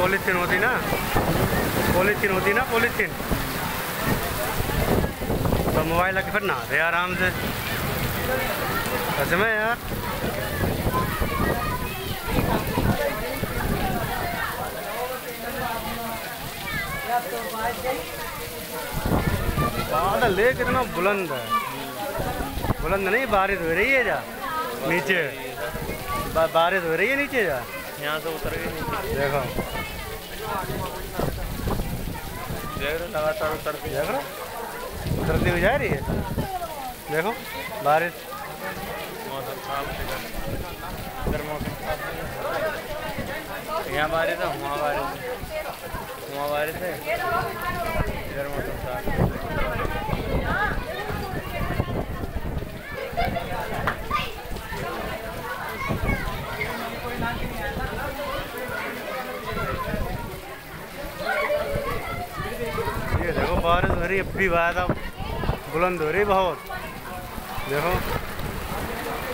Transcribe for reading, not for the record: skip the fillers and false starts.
Polythene होती ना, polythene तो मोबाइल लगे फिर नहाते आराम से। सच में यार बादल ले कितना बुलंद है, बुलंद नहीं, बारिश हो रही है जा नीचे, बारिश हो रही है नीचे जा, यहाँ से उतर गई नीचे। देखो लगातार उतरती, देख रहा उतरती हुई जा रही है। देखो बारिश, मौसम साफ है, इधर मौसम साफ है। यहाँ बारिश है, वहाँ बारिश है, इधर मौसम साफ है। ये देखो बारिश हो रही है, अब भी बात अब बुलंद हो रही बहुत। देखो